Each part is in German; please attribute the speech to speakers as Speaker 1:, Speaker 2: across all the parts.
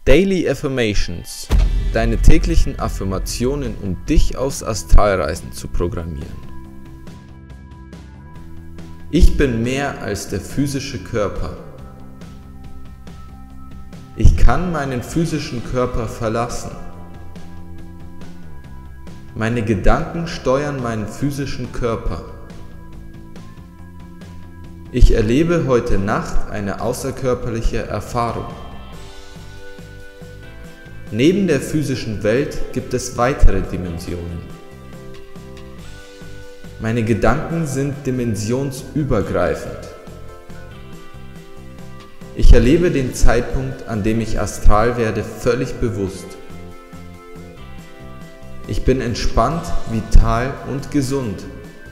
Speaker 1: Daily Affirmations, deine täglichen Affirmationen, um dich aufs Astralreisen zu programmieren. Ich bin mehr als der physische Körper. Ich kann meinen physischen Körper verlassen. Meine Gedanken steuern meinen physischen Körper. Ich erlebe heute Nacht eine außerkörperliche Erfahrung. Neben der physischen Welt gibt es weitere Dimensionen. Meine Gedanken sind dimensionsübergreifend. Ich erlebe den Zeitpunkt, an dem ich astral werde, völlig bewusst. Ich bin entspannt, vital und gesund.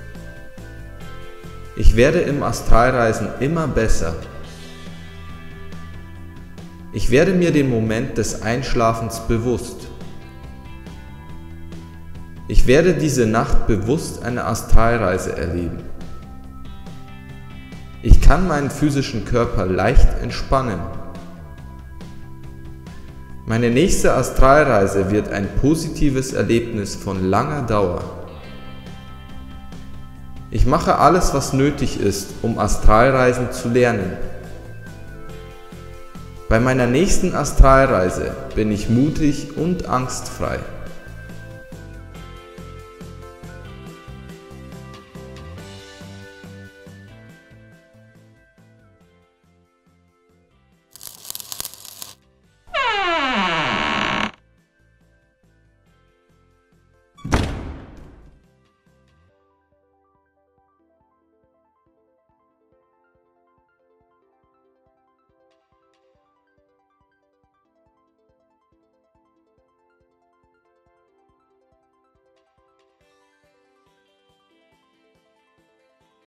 Speaker 1: Ich werde im Astralreisen immer besser. Ich werde mir den Moment des Einschlafens bewusst. Ich werde diese Nacht bewusst eine Astralreise erleben. Ich kann meinen physischen Körper leicht entspannen. Meine nächste Astralreise wird ein positives Erlebnis von langer Dauer. Ich mache alles, was nötig ist, um Astralreisen zu lernen. Bei meiner nächsten Astralreise bin ich mutig und angstfrei.